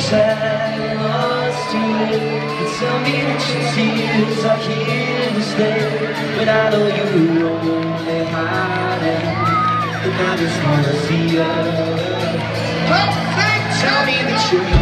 sad lost to it. You tell me that your tears are here to stay, but I know you're only hiding, and I just wanna see you. Tell me that you're